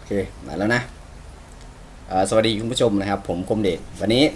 เคมาแล้วนะสวัสดีคุณผู้ชมนะครับผมคมเดชวันนี้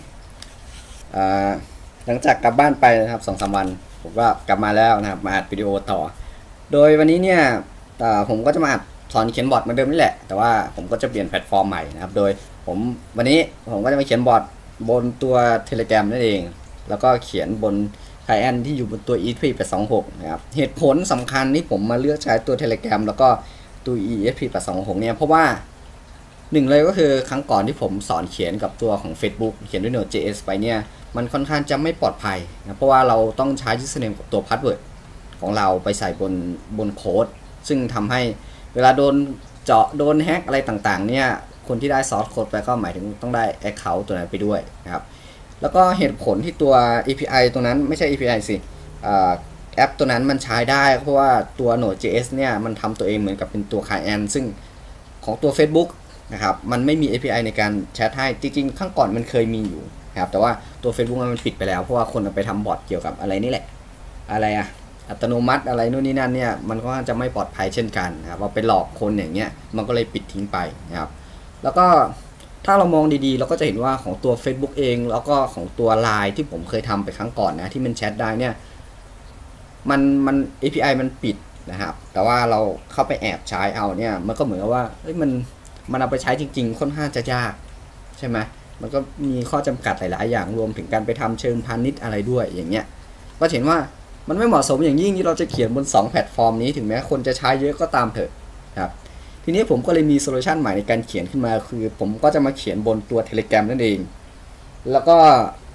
หลังจากกลับบ้านไปนะครับ2-3 วันผมก็กลับมาแล้วนะครับมาอัดวิดีโอต่อโดยวันนี้เนี่ยผมก็จะมาอัดสอนเขียนบอร์ดเหมือนเดิมนี่แหละแต่ว่าผมก็จะเปลี่ยนแพลตฟอร์มใหม่นะครับโดยวันนี้ผมก็จะมาเขียนบอร์ดบนตัว Telegram นั่นเองแล้วก็เขียนบนไคลเอนท์ที่อยู่บนตัว ESP826 นะครับเหตุผลสำคัญที่ผมมาเลือกใช้ตัว Telegram แล้วก็ตัว ESP826 เนี่ยเพราะว่าหนึ่งเลยก็คือครั้งก่อนที่ผมสอนเขียนกับตัวของ Facebook เขียนด้วย Node.js ไปเนี่ยมันค่อนข้างจะไม่ปลอดภัยนะเพราะว่าเราต้องใช้ username กับตัว password ของเราไปใส่บนโค้ดซึ่งทำให้เวลาโดนเจาะโดนแฮกอะไรต่างๆเนี่ยคนที่ได้ซอสโค้ดไปก็หมายถึงต้องได้ account ตัวนั้นไปด้วยนะครับแล้วก็เหตุผลที่ตัว API ตัวนั้นไม่ใช่ API สิแอปตัวนั้นมันใช้ได้เพราะว่าตัว Node.js เนี่ยมันทำตัวเองเหมือนกับเป็นตัว client ซึ่งของตัว Facebook นะครับมันไม่มี API ในการแชทให้จริงๆข้างก่อนมันเคยมีอยู่นะครับแต่ว่าตัว Facebook มันปิดไปแล้วเพราะว่าคนเอาไปทำบอทเกี่ยวกับอะไรนี่แหละอะไรอัตโนมัติอะไรนู่นนี่นั่นเนี่ยมันก็จะไม่ปลอดภัยเช่นกันนะครับว่าไปหลอกคนอย่างเงี้ยมันก็เลยปิดทิ้งไปนะครับแล้วก็ถ้าเรามองดีๆเราก็จะเห็นว่าของตัว Facebook เองแล้วก็ของตัว Line ที่ผมเคยทำไปครั้งก่อนนะที่มันแชทได้เนี่ยมัน API มันปิดนะครับแต่ว่าเราเข้าไปแอบใช้เอาเนี่ยมันก็เหมือนกับว่ามันเอาไปใช้จริงๆค่อนข้างจะยากใช่ไหมมันก็มีข้อจำกัดหลายๆอย่างรวมถึงการไปทำเชิงพาณิชย์อะไรด้วยอย่างเงี้ยก็เห็นว่ามันไม่เหมาะสมอย่างยิ่งที่เราจะเขียนบน2แพลตฟอร์มนี้ถึงแม้คนจะใช้เยอะก็ตามเถอะครับทีนี้ผมก็เลยมีโซลูชันใหม่ในการเขียนขึ้นมาคือผมก็จะมาเขียนบนตัว Telegram นั่นเองแล้วก็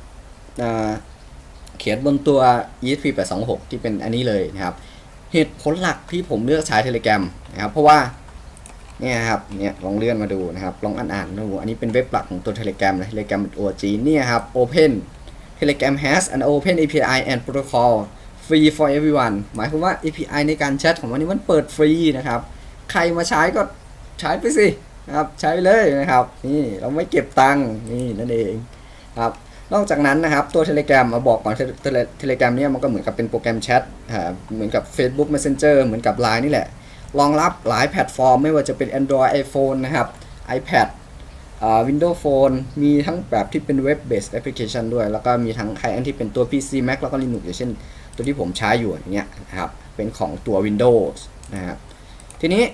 เขียนบนตัว ESP826 ที่เป็นอันนี้เลยนะครับเหตุผลหลักที่ผมเลือกใช้ Telegram นะครับเพราะว่าเนี่ยครับเนี่ยลองเลื่อนมาดูนะครับลองอ่านดูอันนี้เป็นเว็บหลักของตัว Telegram นะ Telegram.org เนี่ยครับ Open Telegram has an open API and protocol free for everyone หมายความว่า API ในการแชทของมันนี้มันเปิดฟรีนะครับใครมาใช้ก็ใช้ไปสินะครับใช้ไปเลยนะครับนี่เราไม่เก็บตังค์นี่นั่นเองครับนอกจากนั้นนะครับตัว Telegram มาบอกก่อน Telegram เนี่ยมันก็เหมือนกับเป็นโปรแกรมแชทเหมือนกับ Facebook Messenger เหมือนกับ Line นี่แหละรองรับหลายแพลตฟอร์มไม่ว่าจะเป็น Android iPhone นะครับ iPad Windows Phone มีทั้งแบบที่เป็น Web Based Application ด้วยแล้วก็มีทั้ง Client ที่เป็นตัว PC Mac แล้วก็ Linux อย่างเช่นตัวที่ผมใช้อยู่อย่างเงี้ยนะครับเป็นของตัว Windows นะครับทีนี้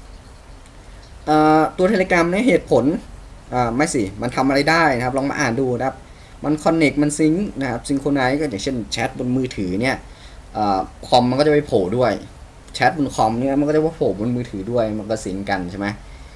ตัว Telegram เนี่ยเหตุผลไม่สิมันทำอะไรได้นะครับลองมาอ่านดูนะครับมัน Connect มันซิงค์นะครับ Synchronize ก็อย่างเช่นแชทบนมือถือเนี่ยคอมมันก็จะไปโผล่ด้วยแชทบนคอมเนี่ยมันก็จะว่าโผล่บนมือถือด้วยมันก็ซิงค์กันใช่ไหม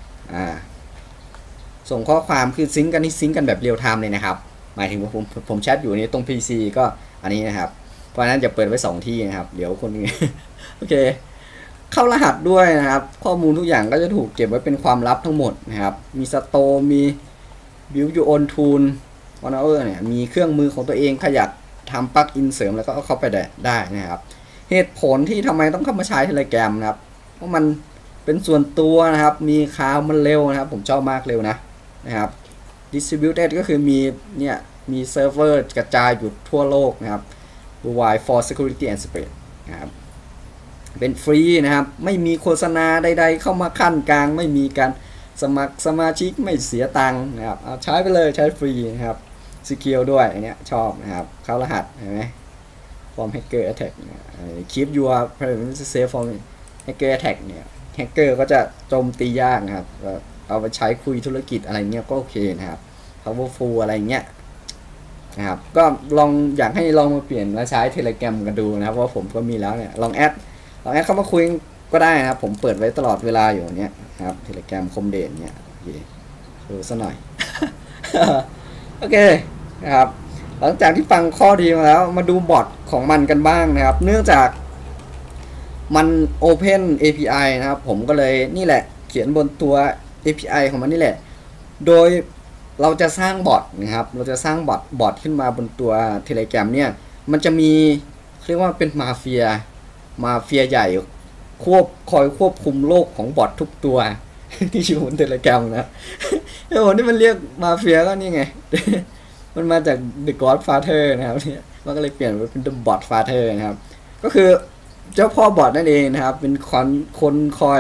ส่งข้อความคือซิงค์กันที่ซิงค์กันแบบเรียลไทม์เลยนะครับหมายถึงว่าผมแชทอยู่ในตรง PC ก็อันนี้นะครับเพราะฉะนั้นจะเปิดไว้2ที่นะครับเดี๋ยวคนนึง โอเคเข้ารหัสด้วยนะครับข้อมูลทุกอย่างก็จะถูกเก็บไว้เป็นความลับทั้งหมดนะครับมีสโตร์มี build your own tool Honor เนี่ยมีเครื่องมือของตัวเองขยับทำปลั๊กอินเสริมแล้วก็เอาเข้าไปได้นะครับเหตุผลที่ทำไมต้องเข้ามาใช้ Telegram นะครับเพราะมันเป็นส่วนตัวนะครับมีคลาวด์มันเร็วนะครับผมชอบมากเร็วนะครับ distributed ก็คือมีเซิร์ฟเวอร์กระจายอยู่ทั่วโลกนะครับ worldwide for security and speed นะครับเป็นฟรีนะครับไม่มีโฆษณาใดๆเข้ามาขั้นกลางไม่มีการสมัครสมาชิกไม่เสียตังค์นะครับเอาใช้ไปเลยใช้ฟรีนะครับsecure ด้วยอันเนี้ยชอบนะครับเข้ารหัสเห็นไหม from hacker attack keep your privacy safe from hacker attack เนี่ยแฮกเกอร์ก็จะโจมตียากนะครับเอาไปใช้คุยธุรกิจอะไรเงี้ยก็โอเคนะครับ powerful อะไรเงี้ยนะครับก็อยากให้ลองมาเปลี่ยนมาใช้ Telegram กันดูนะครับว่าผมก็มีแล้วเนี่ยลองแอดเข้ามาคุยก็ได้นะครับผมเปิดไว้ตลอดเวลาอยู่เนี่ยครับ Telegram คมเด่นเนี่ยโอเคดูซะหน่อย โอเคนะครับหลังจากที่ฟังข้อดีมาแล้วมาดูบอทของมันกันบ้างนะครับเนื่องจากมัน Open API นะครับผมก็เลยนี่แหละเขียนบนตัว API ของมันนี่แหละโดยเราจะสร้างบอทนะครับเราจะสร้างบอทขึ้นมาบนตัว Telegram เนี่ยมันจะมีเรียกว่าเป็นมาเฟียใหญ่คอยควบคุมโลกของบอททุกตัวที่อยู่บน Telegram นะแล้วคนที่มันเรียกมาเฟียก็นี่ไง มันมาจาก The Godfather นะครับเนี่ยมันก็เลยเปลี่ยนเป็น The Botfather นะครับก็คือเจ้าพ่อบอทนั่นเองนะครับเป็นคนคอย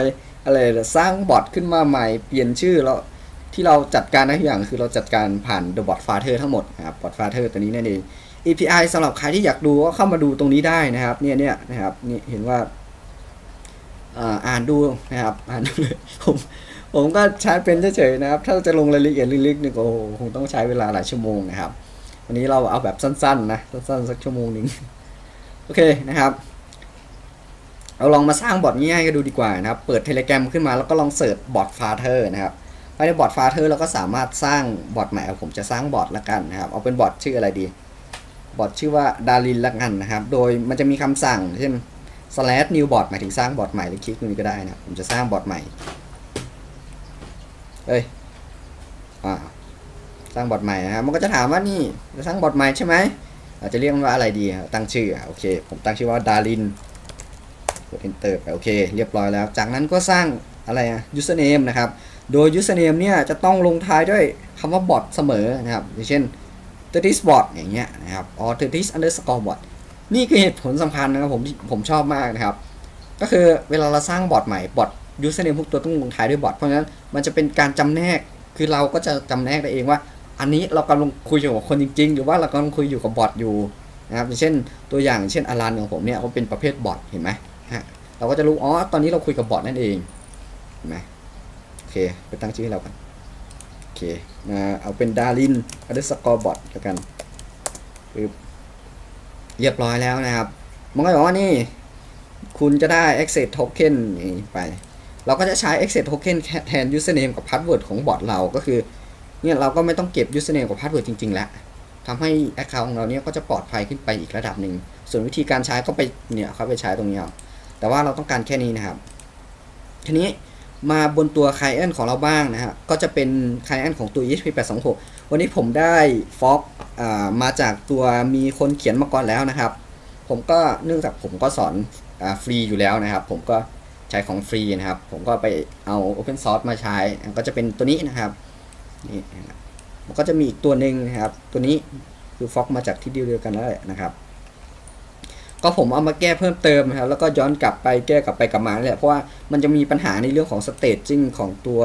อะไรสร้างบอทขึ้นมาใหม่เปลี่ยนชื่อแล้วที่เราจัดการได้ทุกอย่างคือเราจัดการผ่าน The Bot Father ทั้งหมดนะครับ Bot Father ตัวนี้นั่นเอง API สำหรับใครที่อยากดูก็เข้ามาดูตรงนี้ได้นะครับเนี่ยนะครับนี่เห็นว่าอ่านดูนะครับอ่านดูเลยผมก็ใช้เป็นเฉยๆนะครับถ้าจะลงรายละเอียดลึกๆนี่ก็คงต้องใช้เวลาหลายชั่วโมงนะครับวันนี้เราเอาแบบสั้นๆนะสั้นๆสักชั่วโมงนึงโอเคนะครับเราลองมาสร้างบอทง่ายๆกันดูดีกว่านะครับเปิด Telegram ขึ้นมาแล้วก็ลองเสิร์ชบอท Father นะครับภายในบอท Father เราก็สามารถสร้างบอทใหม่ผมจะสร้างบอทละกันนะครับเอาเป็นบอทชื่ออะไรดีบอทชื่อว่าดารินละกันนะครับโดยมันจะมีคำสั่งเช่น /new bot หมายถึงสร้างบอทใหม่หรือคลิกตรงนี้ก็ได้นะผมจะสร้างบอทใหม่สร้างบอทใหม่นะครับมันก็จะถามว่านี่จะสร้างบอทใหม่ใช่ไหมเราจะเรียกมันว่าอะไรดีตั้งชื่อโอเคผมตั้งชื่อว่าดารินกด enter ไปโอเคเรียบร้อยแล้วจากนั้นก็สร้างอะไรusername นะครับโดย username เนี่ยจะต้องลงท้ายด้วยคำว่า bot เสมอนะครับอย่างเช่น 30 bot อย่างเงี้ยนะครับ30_bot นี่คือเหตุผลสำคัญนะครับผมชอบมากนะครับก็คือเวลาเราสร้างบอทใหม่บอท username พวกตัวต้องลงท้ายด้วยบอทเพราะฉะนั้นมันจะเป็นการจำแนกคือเราก็จะจำแนกได้เองว่าอันนี้เรากำลังคุยอยู่กับคนจริงๆหรือว่าเรากำลังคุยอยู่กับบอทอยู่นะครับอย่างเช่นตัวอย่างเช่นอารันของผมเนี่ยเขาเป็นประเภทบอทเห็นไหมเราก็จะรู้อ๋อตอนนี้เราคุยกับบอทนั่นเองเห็นไหมโอเคไปตั้งชื่อให้เรากันโอเคเอาเป็นดาริน_bot แล้วกันเรียบร้อยแล้วนะครับมันก็บอกว่านี่คุณจะได้ access token นี่ไปเราก็จะใช้ access token แทน username กับ password ของบอทเราก็คือเนี่ยเราก็ไม่ต้องเก็บ username กับ password จริงๆแล้วทำให้ account ของเราเนี่ยก็จะปลอดภัยขึ้นไปอีกระดับหนึ่งส่วนวิธีการใช้ก็ไปเนี่ยเขาไปใช้ตรงนี้เอาแต่ว่าเราต้องการแค่นี้นะครับทีนี้มาบนตัว client ของเราบ้างนะครับก็จะเป็น client ของตัว ESP826 วันนี้ผมได้ฟอกมาจากตัวมีคนเขียนมาก่อนแล้วนะครับผมก็เนื่องจากผมก็สอนฟรีอยู่แล้วนะครับผมก็ใช้ของฟรีนะครับผมก็ไปเอา Open Source มาใช้ก็จะเป็นตัวนี้นะครับนี่มันก็จะมีอีกตัวหนึ่งนะครับตัวนี้คือฟอกมาจากที่เดียวกันแล้วนะครับก็ผมเอามาแก้เพิ่มเติมนะครับแล้วก็ย้อนกลับไปแก้กลับไปกลับมาแหละเพราะว่ามันจะมีปัญหาในเรื่องของ staging ของตัว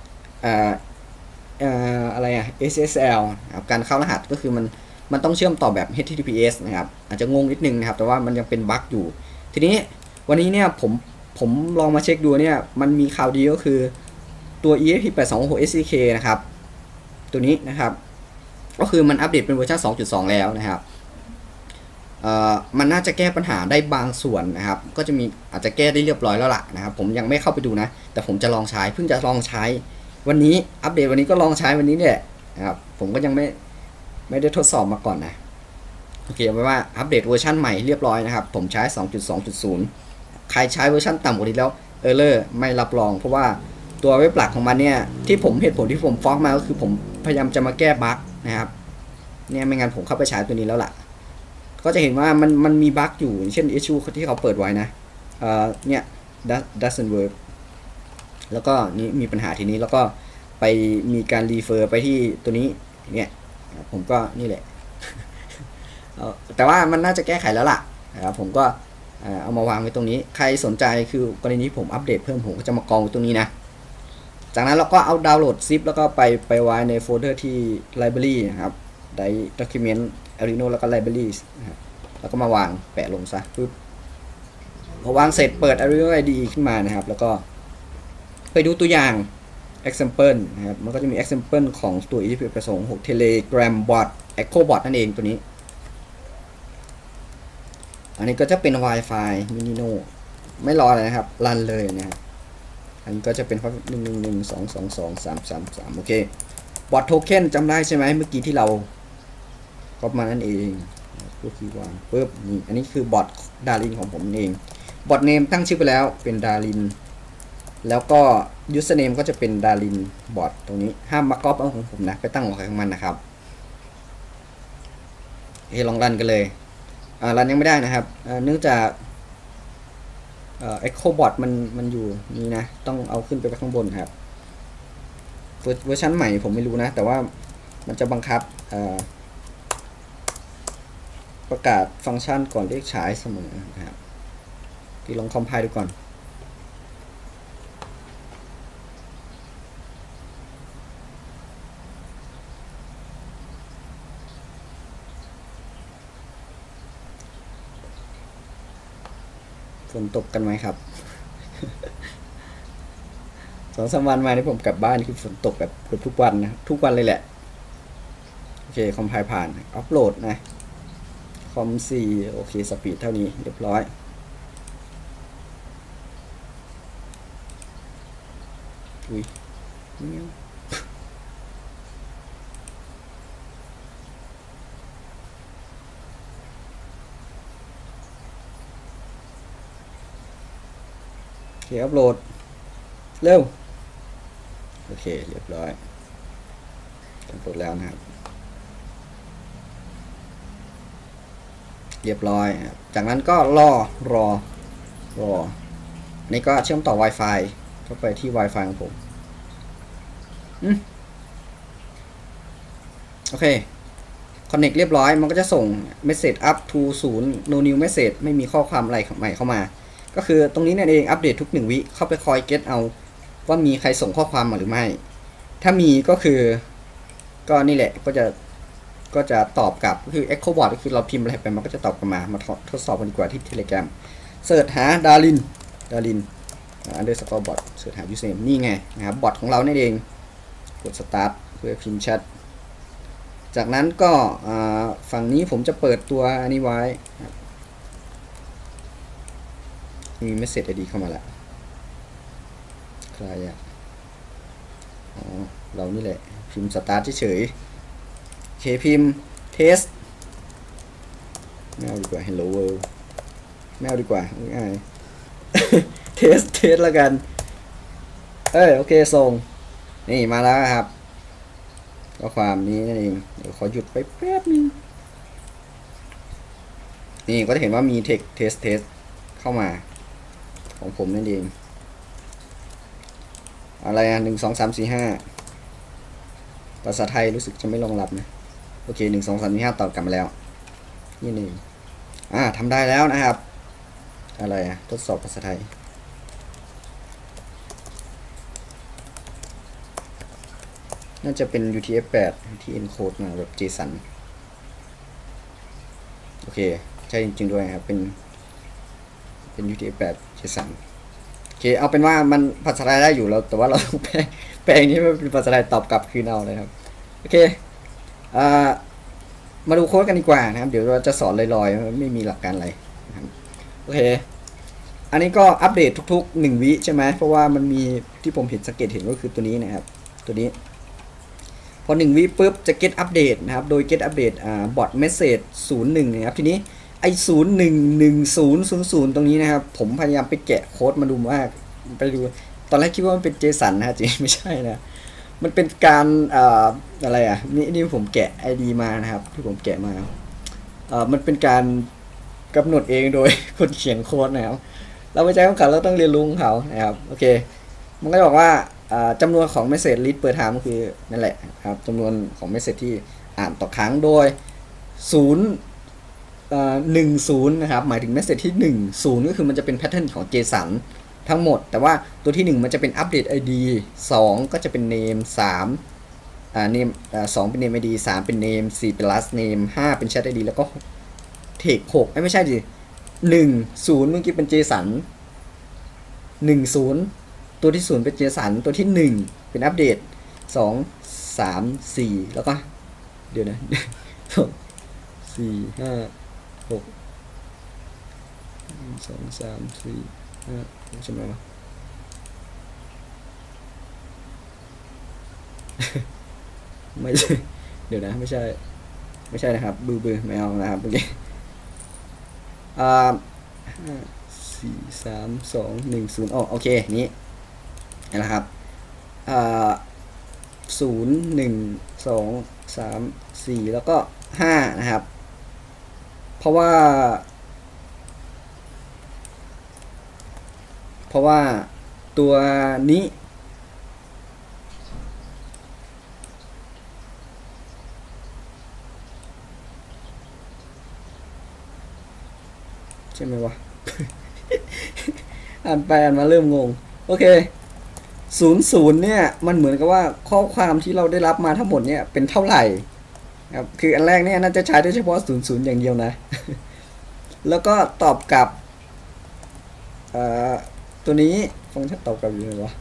อะไรSSL นะครับการเข้ารหัสก็คือมันต้องเชื่อมต่อแบบ HTTPS นะครับอาจจะงงนิดนึงนะครับแต่ว่ามันยังเป็นบั๊กอยู่ทีนี้วันนี้เนี่ยผมลองมาเช็คดูเนี่ยมันมีข่าวดีก็คือตัว ESP826 SDK นะครับตัวนี้นะครับก็คือมันอัปเดตเป็นเวอร์ชัน 2.2 แล้วนะครับมันน่าจะแก้ปัญหาได้บางส่วนนะครับก็จะมีอาจจะแก้ได้เรียบร้อยแล้วล่ะนะครับผมยังไม่เข้าไปดูนะแต่ผมจะลองใช้เพิ่งจะลองใช้วันนี้อัปเดตวันนี้ก็ลองใช้วันนี้เนี่ยนะครับผมก็ยังไม่ได้ทดสอบมาก่อนนะโอเคไว้ว่าอัปเดตเวอร์ชันใหม่เรียบร้อยนะครับผมใช้ 2.2.0 ใครใช้เวอร์ชันต่ำกว่านี้แล้วเออร์เลอร์ไม่รับรองเพราะว่าตัวเว็บหลักของมันเนี่ยเหตุผลที่ผมฟ้องมาก็คือผมพยายามจะมาแก้บั๊กนะครับเนี่ยไม่งั้นผมเข้าไปใช้ตัวนี้แล้วล่ะก็จะเห็นว่ามันมีบั๊กอยู่เช่น issue ที่เขาเปิดไว้นะเนี่ย doesn't work แล้วก็นี่มีปัญหาทีนี้แล้วก็ไปมีการรีเฟอร์ไปที่ตัวนี้เนี่ยผมก็นี่แหละแต่ว่ามันน่าจะแก้ไขแล้วล่ะนะครับผมก็เอามาวางไว้ตรงนี้ใครสนใจคือกรณีผมอัปเดตเพิ่มผมก็จะมากองตรงนี้นะจากนั้นเราก็เอาดาวน์โหลดซิปแล้วก็ไปไว้ในโฟลเดอร์ที่ library นะครับได้ document Arduino แล้วก็ libraries นะครับแล้วก็มาวางแปะลงซะปึ๊บพอวางเสร็จเปิด Arduino IDE ขึ้นมานะครับแล้วก็ไปดูตัวอย่าง example นะครับมันก็จะมี example ของตัว ESP826 Telegram bot Echo bot นั่นเองตัวนี้อันนี้ก็จะเป็น Wi-Fi Minino ไม่รอเลยนะครับรันเลยนะครับอันนี้ก็จะเป็น111222233โอเค bot token จำได้ใช่ไหมเมื่อกี้ที่เราก็มานั่นเองก็คือวางปึ๊บนี่อันนี้คือบอทดารินของผมเองบอทเนมตั้งชื่อไปแล้วเป็นดารินแล้วก็ username ก็จะเป็นดารินบอทตรงนี้ห้ามมาก๊อปเอาของผมนะไปตั้งของใครของมันนะครับลองรันกันเลยรันยังไม่ได้นะครับเนื่องจากEcho Bot มันอยู่นี่นะต้องเอาขึ้นไปข้างบนครับเวอร์ชันใหม่ผมไม่รู้นะแต่ว่ามันจะบังคับประกาศฟังก์ชันก่อนเรียกฉายเสมอนะครับที่ลองคอมไพล์ดูก่อนฝนตกกันไหมครับ 2-3 วันมานี่ผมกลับบ้านคือฝนตกแบบเกือบทุกวันนะทุกวันเลยแหละโอเคคอมไพล์ผ่านอัปโหลดนะคอม4โอเคสปีดเท่านี้เรียบร้อยอุ้ยโอเคอัปโหลดเร็วโอเคเรียบร้อยอัปโหลดแล้วนะครับเรียบร้อยจากนั้นก็รอนี่ก็เชื่อมต่อ Wi-Fi เข้าไปที่ Wi-Fi ของผมโอเค Connect เรียบร้อยมันก็จะส่ง Message up to 0 no new message ไม่มีข้อความอะไรใหม่เข้ามาก็คือตรงนี้นั่นเองอัปเดตทุก1 วิเข้าไปคอยเก็ตเอาว่ามีใครส่งข้อความมาหรือไม่ถ้ามีก็คือก็นี่แหละก็จะตอบกลับก็คือ Echo Bot ก็คือเราพิมพ์อะไรไปมันก็จะตอบกลับมาทดสอบกันดีกว่าที่ Telegram เสิร์ชหาดารินunderscore bot เสิร์ชหา username นี่ไงนะครับบอทของเรานั่นเองกด start เพื่อพิมพ์แชทจากนั้นก็ฝั่งนี้ผมจะเปิดตัวอันนี้ไว้มี message ID เข้ามาแล้วใครอ่ะเรานี่แหละพิมพ์ start เฉยๆโอเคพิมพ์ test ไม่เอาดีกว่า hello world ไม่เอาดีกว่าง่ายเทสแล้วกันโอเคส่งนี่มาแล้วครับข้อความนี้นั่นเองเดี๋ยวขอหยุดไปแป๊บนึงนี่ก็จะเห็นว่ามีเทคเทสเข้ามาของผมนั่นเองอะไร1 2 3 4 5ภาษาไทยรู้สึกจะไม่รองรับนะโอเค1 2 3 4 5ตอบกลับมาแล้วนี่เองทำได้แล้วนะครับอะไรทดสอบภาษาไทยน่าจะเป็น UTF-8 ที่ encode มาแบบ JSON โอเคใช่จริงๆด้วยครับเป็น UTF-8 JSON โอเคเอาเป็นว่ามันภาษาไทยได้อยู่แล้วแต่ว่าเราแปลงนี้มันเป็นภาษาไทยตอบกลับคืนเอาเลยครับโอเคมาดูโค้ดกันดีกว่านะครับเดี๋ยวเราจะสอนลอยๆไม่มีหลักการอะไรนะครับโอเคอันนี้ก็อัปเดตทุกๆ1 วิใช่ไหมเพราะว่ามันมีที่ผมเห็นสังเกตเห็นก็คือตัวนี้นะครับตัวนี้พอ1 วิปุ๊บจะ get update นะครับโดย get update bot message 01นะครับทีนี้ไอ้011000ตรงนี้นะครับผมพยายามไปแกะโค้ดมาดูว่าไปดูตอนแรกคิดว่ามันเป็น JSON นะจริงไม่ใช่นะมันเป็นการอะไรนี่ผมแกะ ID มานะครับที่ผมแกะมามันเป็นการกำหนดเองโดยคนเขียนโค้ดนะครับเราไม่ใช่ของเขาเราต้องเรียนรู้ของเขานะครับโอเคมันก็จะบอกว่าจำนวนของ message read per time ก็คือนั่นแหละครับจำนวนของ message ที่อ่านต่อครั้งโดย10นะครับหมายถึง message ที่10ก็คือมันจะเป็น pattern ของ JSON ทั้งหมดแต่ว่าตัวที่1มันจะเป็น update ID 2ก็จะเป็น name 3name 2เป็น name ID 3เป็น name 4เป็น last name 5เป็น chat ID แล้วก็ text 6ไม่ใช่ดิ10เมื่อกี้เป็น JSON 10ตัวที่0เป็น JSON ตัวที่1เป็นอัปเดต2 3 4แล้วก็เดี๋ยวนะ2 4 5 6 1 2 3 4 5ใช่ไหมวะไม่ใช่เดี๋ยวนะไม่ใช่นะครับบือไม่เอานะครับโอเค4 3 2 1 0โอเคนี้นะครับ0 1 2 3 4แล้วก็5นะครับเพราะว่าตัวนี้ใช่ไหมวะ อ่านไปอ่านมาเริ่มงงโอเค00เนี่ยมันเหมือนกับว่าข้อความที่เราได้รับมาทั้งหมดเนี่ยเป็นเท่าไหร่ครับคืออันแรกเนี่ยน่าจะใช้ได้เฉพาะ00อย่างเดียวนะ แล้วก็ตอบกลับตัวนี้ฟังก์ชันตอบกลับอยู่ไหนวะ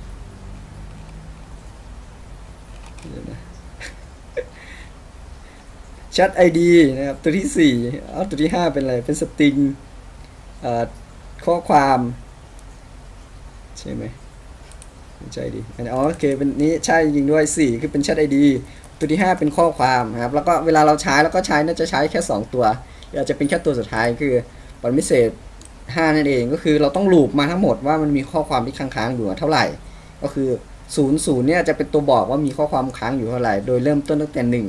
แชท ID นะครับตัวที่4เอาตัวที่5เป็นอะไรเป็นสตริงข้อความใช่ไหมไม่ใช่ดิอ๋อโอเคเป็นนี้ใช่จริงด้วย4คือเป็นแชท ID ตัวที่5เป็นข้อความนะครับแล้วก็เวลาเราใช้แล้วก็ใช้น่าจะใช้แค่2ตัวอาจจะเป็นแค่ตัวสุดท้ายคือpermissive 5นั่นเองก็คือเราต้องลูปมาทั้งหมดว่ามันมีข้อความที่ค้างๆอยู่เท่าไหร่ก็คือ00เนี่ยจะเป็นตัวบอกว่ามีข้อความค้างอยู่เท่าไหร่โดยเริ่มต้นตั้งแต่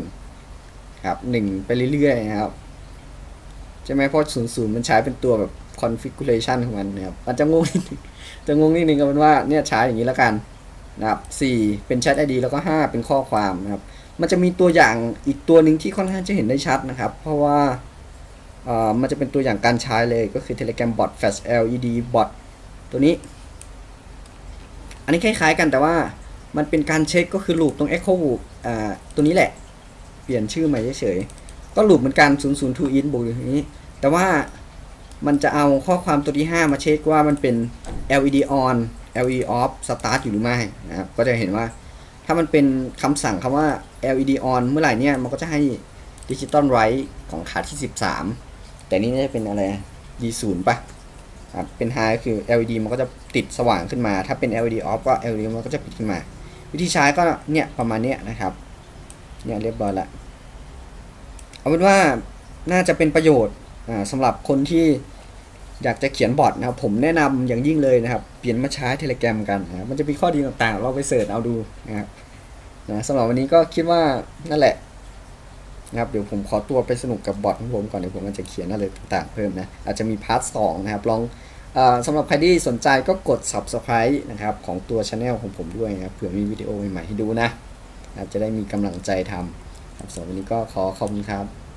1ครับ1ไปเรื่อยๆนะครับใช่ไหมเพราะ00มันใช้เป็นตัวแบบ configuration ของมันนะครับมันจะงงนิดนึงก็เป็นว่าเนี่ยใช้อย่างนี้แล้วกันนะครับ4เป็น chat ID แล้วก็5เป็นข้อความนะครับมันจะมีตัวอย่างอีกตัวหนึ่งที่ค่อนข้างจะเห็นได้ชัดนะครับเพราะว่ามันจะเป็นตัวอย่างการใช้เลยก็คือ Telegram Bot Flash LED Bot ตัวนี้อันนี้คล้ายๆกันแต่ว่ามันเป็นการเช็คก็คือลูปตรง Echo Loop ตัวนี้แหละเปลี่ยนชื่อใหม่เฉยๆก็ลูปเหมือนกัน00 to in บวกอย่างนี้แต่ว่ามันจะเอาข้อความตัวที่5มาเช็คว่ามันเป็น LED on LED off start อยู่หรือไม่นะครับก็จะเห็นว่าถ้ามันเป็นคำสั่งคำว่า LED on เมื่อไหร่เนี่ยมันก็จะให้ Digital Write ของขาที่13แต่นี่น่าจะเป็นอะไร D0 ป่ะครับเป็น high ก็คือ LED มันก็จะติดสว่างขึ้นมาถ้าเป็น LED off ก็ LED มันก็จะปิดขึ้นมาวิธีใช้ก็เนี่ยประมาณนี้นะครับเนี่ยเรียบร้อยละเอาเป็นว่าน่าจะเป็นประโยชน์สำหรับคนที่อยากจะเขียนบอทนะครับผมแนะนำอย่างยิ่งเลยนะครับเปลี่ยนมาใช้ Telegram กันนะมันจะมีข้อดีต่างๆเราไปเสิร์ชเอาดูนะครับสำหรับวันนี้ก็คิดว่านั่นแหละนะครับเดี๋ยวผมขอตัวไปสนุกกับบอทของผมก่อนเดี๋ยวผมจะเขียนอะไรต่างๆเพิ่มนะอาจจะมีพาร์ท 2นะครับลองสำหรับใครที่สนใจก็กด Subscribe นะครับของตัว Channel ของผมด้วยนะครับเผื่อมีวิดีโอใหม่ๆให้ดูนะครับจะได้มีกำลังใจทำครับสำหรับวันนี้ก็ขอขอบคุณครับ